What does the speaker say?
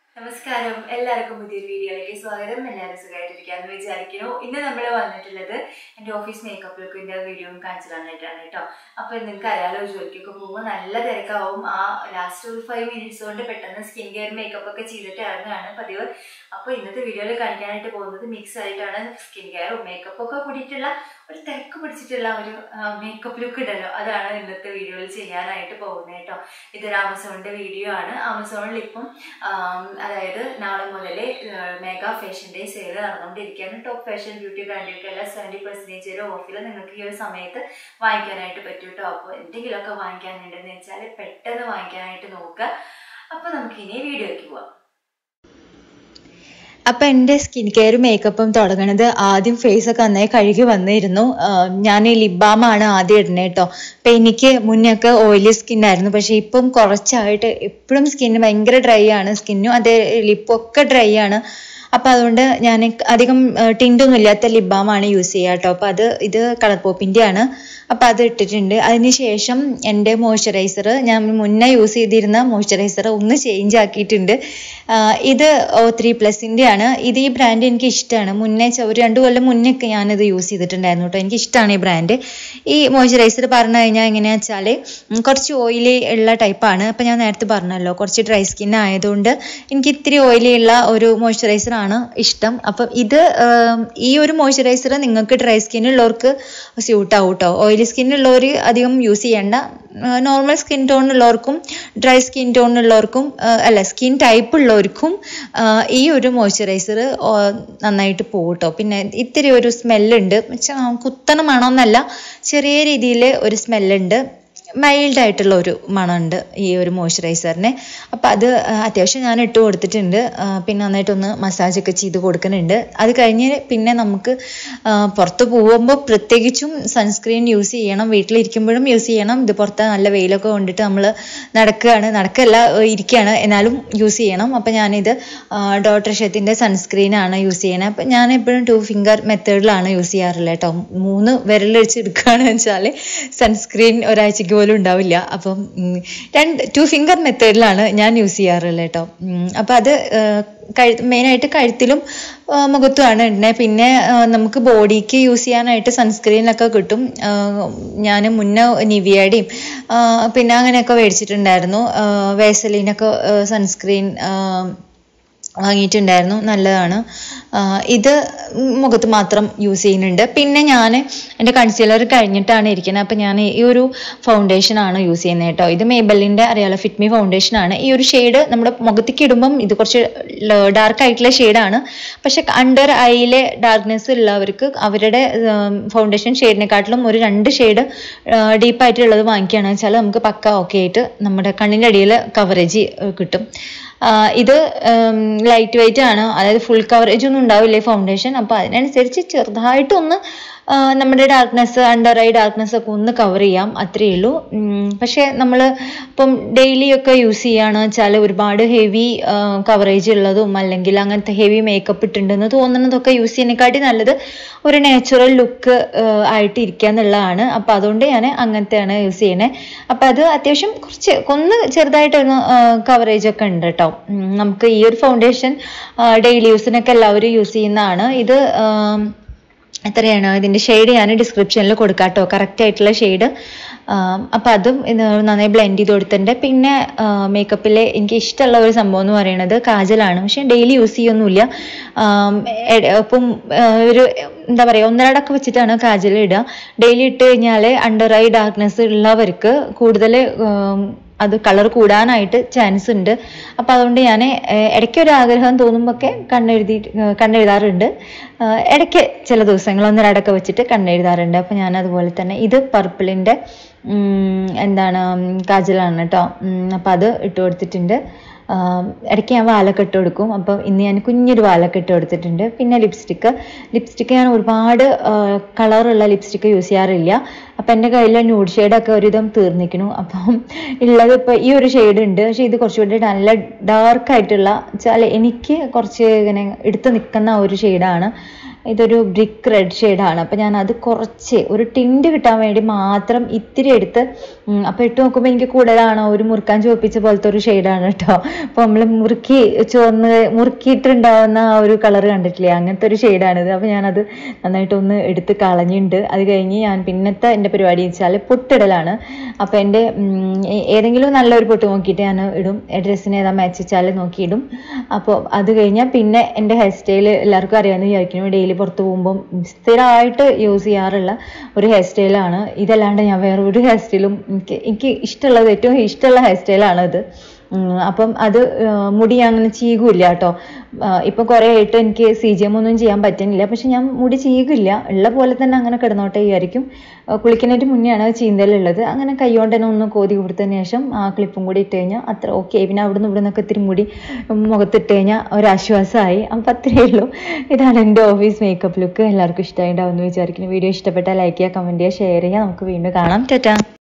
നമസ്കാരം എല്ലാവർക്കും പുതിയൊരു വീഡിയോയിലേക്ക് സ്വാഗതം. എല്ലാവരും സുഖമായിട്ടിരിക്കാമെന്ന് വിചാരിക്കുന്നു. ഇന്ന് നമ്മൾ വന്നിട്ടുള്ളത് എൻ്റെ ഓഫീസ് മേക്കപ്പ് ലുക്കിൻ്റെ വീഡിയോ കാണിച്ചു തന്നിട്ടാണ് കേട്ടോ. അപ്പോൾ നിങ്ങൾക്ക് അറിയാലോ, ജോലിക്കൊക്കെ പോകുമ്പോൾ നല്ല തിരക്കാവും. ആ ലാസ്റ്റ് ഒരു 5 minutes കൊണ്ട് പെട്ടെന്ന് സ്കിൻ കെയർ മേക്കപ്പ് ഒക്കെ ചെയ്തിട്ട് ഇറങ്ങുകയാണ് പതിവ്. അപ്പോൾ ഇന്നത്തെ വീഡിയോയിൽ കാണിക്കാനായിട്ട് പോകുന്നത് മിക്സ് ആയിട്ടാണ് സ്കിൻ കെയറും മേക്കപ്പ് ഒക്കെ കൂടിയിട്ടുള്ള ഒരു തിരക്ക് പിടിച്ചിട്ടുള്ള ഒരു മേക്കപ്പ് ലുക്ക് ഉണ്ടല്ലോ, അതാണ് ഇന്നത്തെ വീഡിയോയിൽ ചെയ്യാനായിട്ട് പോകുന്നത് കേട്ടോ. ഇതൊരു ആമസോണിൻ്റെ വീഡിയോ ആണ്. ആമസോണിൽ ഇപ്പം അതായത് നാളെ മുതൽ മെഗാ ഫാഷൻ ഡേ സെയിൽ നടന്നുകൊണ്ടിരിക്കുകയാണ്. ടോപ്പ് ഫാഷൻ ബ്യൂട്ടി ബ്രാൻഡുകൾക്കെല്ലാം 70% ഓഫിൽ നിങ്ങൾക്ക് ഈ ഒരു സമയത്ത് വാങ്ങിക്കാനായിട്ട് പറ്റും കേട്ടോ. അപ്പോൾ എന്തെങ്കിലുമൊക്കെ വാങ്ങിക്കാനുണ്ടെന്ന് വെച്ചാൽ പെട്ടെന്ന് വാങ്ങിക്കാനായിട്ട് നോക്കുക. അപ്പോൾ നമുക്കിനി വീഡിയോയ്ക്ക് പോവാം. അപ്പം എൻ്റെ സ്കിൻ കെയറും മേക്കപ്പും തുടങ്ങണത് ആദ്യം ഫേസൊക്കെ നന്നായി കഴുകി വന്നിരുന്നു. ഞാൻ ലിപ് ബാമാണ് ആദ്യം ഇടുന്നത് കേട്ടോ. അപ്പം എനിക്ക് മുന്നൊക്കെ ഓയിലി സ്കിന്നായിരുന്നു, പക്ഷെ ഇപ്പം കുറച്ചായിട്ട് എപ്പോഴും സ്കിന്ന് ഭയങ്കര ഡ്രൈ ആണ്. സ്കിന്നും അതേ ലിപ്പൊക്കെ ഡ്രൈ ആണ്. അപ്പം അതുകൊണ്ട് ഞാൻ അധികം ടിൻ്റൊന്നും ഇല്ലാത്ത ലിപ് ബാമാണ് യൂസ് ചെയ്യുക കേട്ടോ. അപ്പം ഇത് കളർ പോപ്പിൻ്റെ ആണ്. അപ്പം അത് ഇട്ടിട്ടുണ്ട്. അതിന് ശേഷം എൻ്റെ മോയ്സ്ചറൈസർ, ഞാൻ മുന്നേ യൂസ് ചെയ്തിരുന്ന മോയ്സ്ചറൈസർ ഒന്ന് ചേഞ്ച് ആക്കിയിട്ടുണ്ട്. ഇത് O3+ൻ്റെ ആണ്. ഈ ബ്രാൻഡ് എനിക്ക് ഇഷ്ടമാണ്. മുന്നേ ഒരു 2 കൊല്ലം മുന്നേയൊക്കെ ഞാനിത് യൂസ് ചെയ്തിട്ടുണ്ടായിരുന്നു കേട്ടോ. എനിക്ക് ഇഷ്ടമാണ് ഈ ബ്രാൻഡ്. ഈ മോയ്സ്ചറൈസർ പറഞ്ഞു കഴിഞ്ഞാൽ എങ്ങനെയാണെന്ന് വെച്ചാൽ കുറച്ച് ഓയിലി ഉള്ള ടൈപ്പാണ്. അപ്പം ഞാൻ നേരത്തെ പറഞ്ഞല്ലോ, കുറച്ച് ഡ്രൈ സ്കിൻ ആയതുകൊണ്ട് എനിക്ക് ഇത്തിരി ഓയിലി ഉള്ള ഒരു മോയ്സ്ചറൈസർ ആണ് ഇഷ്ടം. അപ്പം ഈ ഒരു മോയ്സ്ചറൈസർ നിങ്ങൾക്ക് ഡ്രൈ സ്കിന്നുള്ളവർക്ക് സ്യൂട്ട് ആവും കേട്ടോ. ഓയിലി സ്കിന്നുള്ളവർ അധികം യൂസ് ചെയ്യേണ്ട. നോർമൽ സ്കിൻ ടോണുള്ളവർക്കും ഡ്രൈ സ്കിൻ ടോണുള്ളവർക്കും സ്കിൻ ടൈപ്പ് ഉള്ളവർക്കും ഈ ഒരു മോയ്സ്ചറൈസർ നന്നായിട്ട് പോകും കേട്ടോ. പിന്നെ ഇത്തിരി ഒരു സ്മെല്ലുണ്ട്, കുത്തണ മണമെന്നല്ല, ചെറിയ രീതിയിൽ ഒരു സ്മെല്ലുണ്ട്. മൈൽഡായിട്ടുള്ള ഒരു മണമുണ്ട് ഈ ഒരു മോയ്സ്ചറൈസറിന്. അപ്പം അത് അത്യാവശ്യം ഞാൻ ഇട്ട് കൊടുത്തിട്ടുണ്ട്. പിന്നെ നന്നായിട്ടൊന്ന് മസാജൊക്കെ ചെയ്ത് കൊടുക്കുന്നുണ്ട്. അത് കഴിഞ്ഞ് പിന്നെ നമുക്ക് പുറത്ത് പോകുമ്പോൾ പ്രത്യേകിച്ചും സൺസ്ക്രീൻ യൂസ് ചെയ്യണം. വീട്ടിലിരിക്കുമ്പോഴും യൂസ് ചെയ്യണം. ഇത് പുറത്ത് നല്ല വെയിലൊക്കെ കൊണ്ടിട്ട് നമ്മൾ ഇരിക്കുകയാണ്, എന്നാലും യൂസ് ചെയ്യണം. അപ്പം ഞാനിത് ഡോട്ടർഷത്തിൻ്റെ സൺസ്ക്രീനാണ് യൂസ് ചെയ്യണത്. അപ്പം ഞാൻ എപ്പോഴും 2 finger മെത്തേഡിലാണ് യൂസ് ചെയ്യാറുള്ളത് കേട്ടോ. 3 വിരൽ വെച്ച് എടുക്കുകയാണെന്ന് വെച്ചാൽ സൺസ്ക്രീൻ ഒരാഴ്ചയ്ക്ക് പോലും ഉണ്ടാവില്ല. അപ്പം 2 finger മെത്തേഡിലാണ് ഞാൻ യൂസ് ചെയ്യാറുള്ളത് കേട്ടോ. അപ്പം അത് മെയിനായിട്ട് കഴുത്തിലും മുഖത്തുമാണ് ഇടുന്നത്. പിന്നെ നമുക്ക് ബോഡിക്ക് യൂസ് ചെയ്യാനായിട്ട് സൺസ്ക്രീനൊക്കെ കിട്ടും. ഞാൻ മുന്നേ നിവിയയുടെയും പിന്നെ അങ്ങനെയൊക്കെ മേടിച്ചിട്ടുണ്ടായിരുന്നു. വേസലിനൊക്കെ സൺസ്ക്രീൻ വാങ്ങിയിട്ടുണ്ടായിരുന്നു, നല്ലതാണ്. ഇത് മുഖത്ത് മാത്രം യൂസ് ചെയ്യുന്നുണ്ട്. പിന്നെ ഞാൻ എൻ്റെ കൺസീലർ കഴിഞ്ഞിട്ടാണ് ഇരിക്കുന്നത്. അപ്പം ഞാൻ ഈ ഒരു ഫൗണ്ടേഷനാണ് യൂസ് ചെയ്യുന്നത് കേട്ടോ. ഇത് മേബലിൻ്റെ അറിയാലോ, ഫിറ്റ് മീ ഫൗണ്ടേഷനാണ്. ഈ ഒരു ഷെയ്ഡ് നമ്മുടെ മുഖത്തേക്ക് ഇടുമ്പം ഇത് കുറച്ച് ഡാർക്ക് ആയിട്ടുള്ള ഷെയ്ഡാണ്. പക്ഷെ അണ്ടർ ഐയിലെ ഡാർക്ക്നെസ് ഉള്ളവർക്ക് അവരുടെ ഫൗണ്ടേഷൻ ഷെയ്ഡിനെക്കാട്ടിലും ഒരു 2 ഷെയ്ഡ് ഡീപ്പായിട്ടുള്ളത് വാങ്ങിക്കുകയാണെന്ന് വെച്ചാൽ നമുക്ക് പക്ക ഓക്കെ ആയിട്ട് നമ്മുടെ കണ്ണിൻ്റെ അടിയിൽ കവറേജ് കിട്ടും. ഇത് ലൈറ്റ് വെയിറ്റ് ആണ്, അതായത് ഫുൾ കവറേജ് ഒന്നും ഉണ്ടാവില്ല ഈ ഫൗണ്ടേഷൻ. അപ്പോൾ അതിനനുസരിച്ച് ചെറുതായിട്ടൊന്ന് നമ്മുടെ ഡാർക്ക്നെസ്, അണ്ടർ ഐ ഡാർക്ക്നെസ് ഒക്കെ ഒന്ന് കവർ ചെയ്യാം, അത്രയേ ഉള്ളൂ. പക്ഷേ നമ്മൾ ഇപ്പം ഡെയിലി ഒക്കെ യൂസ് ചെയ്യുകയാണെന്ന് വെച്ചാൽ ഒരുപാട് ഹെവി കവറേജ് ഉള്ളതും അല്ലെങ്കിൽ അങ്ങനത്തെ ഹെവി മേക്കപ്പ് ഇട്ടുണ്ടെന്ന് തോന്നുന്നതൊക്കെ യൂസ് ചെയ്യുന്നതിനെക്കാട്ടി നല്ലത് ഒരു നാച്ചുറൽ ലുക്ക് ആയിട്ട് ഇരിക്കുക എന്നുള്ളതാണ്. അപ്പം അതുകൊണ്ട് ഞാൻ അങ്ങനത്തെയാണ് യൂസ് ചെയ്യണേ. അപ്പം അത് അത്യാവശ്യം ഒന്ന് ചെറുതായിട്ടൊന്ന് കവറേജ് ഒക്കെ ഉണ്ട് കേട്ടോ. നമുക്ക് ഈ ഒരു ഫൗണ്ടേഷൻ ഡെയിലി യൂസിനൊക്കെ എല്ലാവരും യൂസ് ചെയ്യുന്നതാണ്. ഇത് എത്രയാണ് ഇതിൻ്റെ ഷെയ്ഡ് ഞാൻ ഡിസ്ക്രിപ്ഷനിൽ കൊടുക്കാം കേട്ടോ, കറക്റ്റ് ആയിട്ടുള്ള ഷെയ്ഡ്. അപ്പം അതും നന്നായി ബ്ലെൻഡ് ചെയ്ത് കൊടുത്തിട്ടുണ്ട്. പിന്നെ മേക്കപ്പിലെ എനിക്ക് ഇഷ്ടമുള്ള ഒരു സംഭവം എന്ന് പറയുന്നത് കാജലാണ്. പക്ഷെ ഡെയിലി യൂസ് ചെയ്യൊന്നുമില്ല. അപ്പം ഒരു എന്താ പറയുക, 1-2 വെച്ചിട്ടാണ് കാജൽ ഇടുക. ഡെയിലി ഇട്ട് കഴിഞ്ഞാൽ അണ്ടർ ഐ ഡാർക്ക്നെസ് ഉള്ളവർക്ക് കൂടുതൽ അത് കളർ കൂടാനായിട്ട് ചാൻസ് ഉണ്ട്. അപ്പം അതുകൊണ്ട് ഞാൻ ഇടയ്ക്കൊരു ആഗ്രഹം തോന്നുമ്പോഴൊക്കെ കണ്ണെഴുതാറുണ്ട്. ഇടയ്ക്ക് ചില ദിവസങ്ങൾ 1-2 വെച്ചിട്ട് കണ്ണെഴുതാറുണ്ട്. അപ്പം ഞാൻ അതുപോലെ തന്നെ ഇത് പർപ്പിളിൻ്റെ കാജലാണ് കേട്ടോ. അപ്പം അത് ഇട്ട് കൊടുത്തിട്ടുണ്ട്. ഇടയ്ക്ക് ഞാൻ വാലൊക്കെ ഇട്ട് കൊടുക്കും. അപ്പം ഇന്ന് ഞാൻ കുഞ്ഞൊരു വാലൊക്കെ ഇട്ട് കൊടുത്തിട്ടുണ്ട്. പിന്നെ ലിപ്സ്റ്റിക്ക് ഞാൻ ഒരുപാട് കളറുള്ള ലിപ്സ്റ്റിക്ക് യൂസ് ചെയ്യാറില്ല. അപ്പം എൻ്റെ കയ്യിൽ ന്യൂഡ് ഷെയ്ഡൊക്കെ ഒരുവിധം തീർന്നിരിക്കുന്നു. അപ്പം ഉള്ളത് ഇപ്പോൾ ഈ ഒരു ഷെയ്ഡ് ഉണ്ട്. പക്ഷേ ഇത് കുറച്ചുകൂടി നല്ല ഡാർക്കായിട്ടുള്ള വെച്ചാൽ എനിക്ക് കുറച്ച് ഇങ്ങനെ എടുത്ത് നിൽക്കുന്ന ഒരു ഷെയ്ഡാണ്. ഇതൊരു ബ്രിക്ക് റെഡ് ഷെയ്ഡാണ്. അപ്പോൾ ഞാൻ അത് കുറച്ച് ഒരു ടിൻറ്റ് കിട്ടാൻ വേണ്ടി മാത്രം ഇത്തിരി എടുത്ത് അപ്പോൾ ഇട്ട് നോക്കുമ്പോൾ എനിക്ക് കൂടുതലാണോ ഒരു മുറുക്കാൻ ചുവപ്പിച്ച പോലത്തെ ഒരു ഷെയ്ഡാണ് കേട്ടോ. അപ്പോൾ നമ്മൾ മുറുക്കിയിട്ടുണ്ടാവുന്ന ആ ഒരു കളർ കണ്ടിട്ടില്ലേ, അങ്ങനത്തെ ഒരു ഷെയ്ഡാണിത്. അപ്പോൾ ഞാനത് നന്നായിട്ടൊന്ന് എടുത്ത് കളഞ്ഞിട്ടുണ്ട്. അത് കഴിഞ്ഞ് ഞാൻ പിന്നത്തെ എൻ്റെ പരിപാടി വെച്ചാൽ പൊട്ടിടലാണ്. അപ്പോൾ എൻ്റെ ഏതെങ്കിലും നല്ലൊരു പൊട്ട് നോക്കിയിട്ട് ഞാൻ ഇടും, ഡ്രസ്സിന് ഏതാ മാച്ച് വെച്ചാൽ നോക്കിയിടും. അപ്പോൾ അത് കഴിഞ്ഞാൽ പിന്നെ എൻ്റെ ഹെയർ സ്റ്റൈൽ എല്ലാവർക്കും അറിയാമെന്ന് വിചാരിക്കുന്നു. ഡെയിലി പുറത്ത് പോകുമ്പം സ്ഥിരമായിട്ട് യൂസ് ചെയ്യാറുള്ള ഒരു ഹെയർ സ്റ്റൈലാണ്. ഇതല്ലാണ്ട് ഞാൻ വേറെ ഒരു ഹെയർ സ്റ്റൈലും എനിക്ക് ഇഷ്ടമുള്ളത്, ഏറ്റവും ഇഷ്ടമുള്ള ഹെയർ സ്റ്റൈലാണ് ഇത്. അപ്പം അത് മുടി അങ്ങനെ ചീകില്ല കേട്ടോ. ഇപ്പം കുറേ ആയിട്ട് എനിക്ക് CGM ഒന്നും ചെയ്യാൻ പറ്റുന്നില്ല, പക്ഷെ ഞാൻ മുടി ചീകില്ല, ഉള്ള പോലെ തന്നെ അങ്ങനെ കിടന്നോട്ടെ വിചാരിക്കും. കുളിക്കുന്നതിന് മുന്നെയാണ് ചീന്തലുള്ളത്. അങ്ങനെ കൈകൊണ്ട് തന്നെ ഒന്ന് കോതി കൊടുത്തതിന് ശേഷം ആ ക്ലിപ്പും കൂടി ഇട്ട് കഴിഞ്ഞാൽ അത്ര ഓക്കെ. പിന്നെ അവിടുന്ന് ഇവിടെ നിന്നൊക്കെ ഇത്തിരി മുടി മുഖത്തിട്ട് കഴിഞ്ഞാൽ ഒരാശ്വാസമായി. അപ്പം അത്രയേ ഉള്ളൂ. ഇതാണ് എൻ്റെ ഓഫീസ് മേക്കപ്പ് ലുക്ക്. എല്ലാവർക്കും ഇഷ്ടമായിട്ടുണ്ടാവുമെന്ന് വിചാരിക്കുന്നു. വീഡിയോ ഇഷ്ടപ്പെട്ടാൽ ലൈക്ക് ചെയ്യുക, കമൻറ്റ് ചെയ്യുക, ഷെയർ ചെയ്യുക. നമുക്ക് വീണ്ടും കാണാം. ടാറ്റാ.